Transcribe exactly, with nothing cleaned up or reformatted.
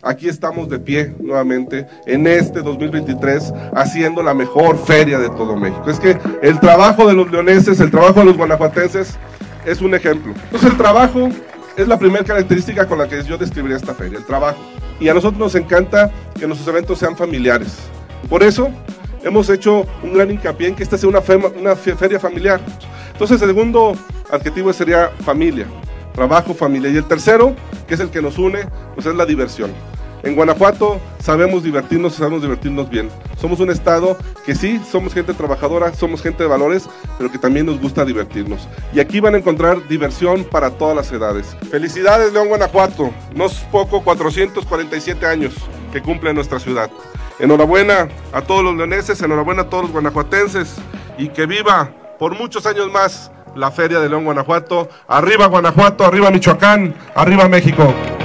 aquí estamos de pie nuevamente en este dos mil veintitrés haciendo la mejor feria de todo México. Es que el trabajo de los leoneses, el trabajo de los guanajuatenses es un ejemplo. Entonces el trabajo es la primera característica con la que yo describiría esta feria, el trabajo. Y a nosotros nos encanta que nuestros eventos sean familiares. Por eso hemos hecho un gran hincapié en que esta sea una, fe, una feria familiar. Entonces el segundo adjetivo sería familia, trabajo, familia. Y el tercero, que es el que nos une, pues es la diversión. En Guanajuato sabemos divertirnos y sabemos divertirnos bien. Somos un estado que sí, somos gente trabajadora, somos gente de valores, pero que también nos gusta divertirnos. Y aquí van a encontrar diversión para todas las edades. Felicidades, León, Guanajuato. No es poco, cuatrocientos cuarenta y siete años que cumple nuestra ciudad. Enhorabuena a todos los leoneses, enhorabuena a todos los guanajuatenses y que viva por muchos años más la Feria de León, Guanajuato. Arriba Guanajuato, arriba Michoacán, arriba México.